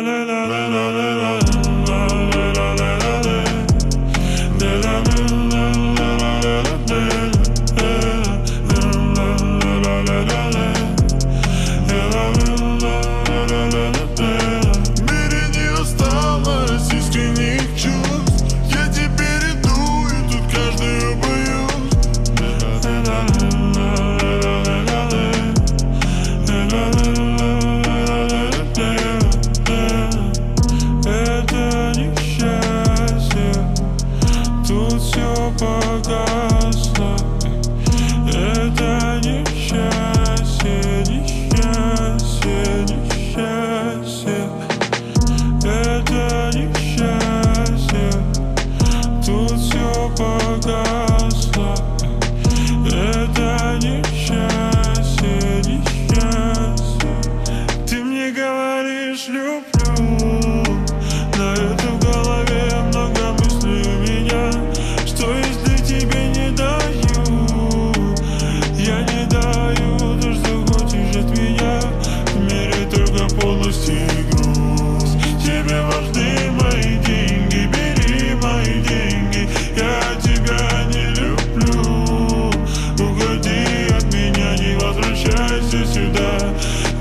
Погасло. Это несчастье, несчастье, несчастье. Это несчастье. Тут все погасло. Это несчастье, несчастье. Ты мне говоришь люблю, на это в голове много мыслей у меня. Что если тебе не даю? Я не даю то, что хочешь от меня. В мире только полностью и грусть. Тебе важны мои деньги, бери мои деньги. Я тебя не люблю. Уходи от меня, не возвращайся сюда.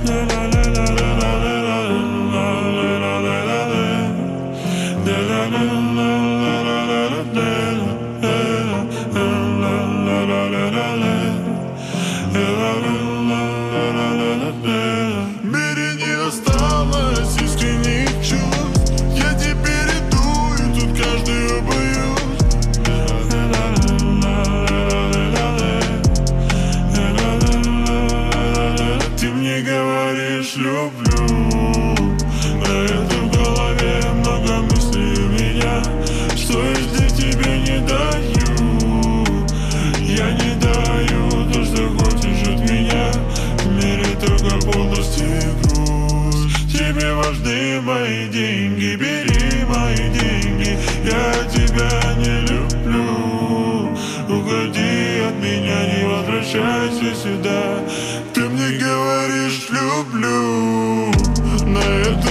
В мире не осталось искренних чувств. Я теперь иду, и тут каждый боюсь. Ты мне говоришь люблю, на это в голове много мыслей у меня. Что если тебе не даю? Я не даю то, что хочешь от меня. В мире только полностью и грусть. Тебе важны мои деньги, бери мои деньги. Я тебя не люблю. Уходи от меня, не возвращайся сюда. Ты мне говоришь люблю, на это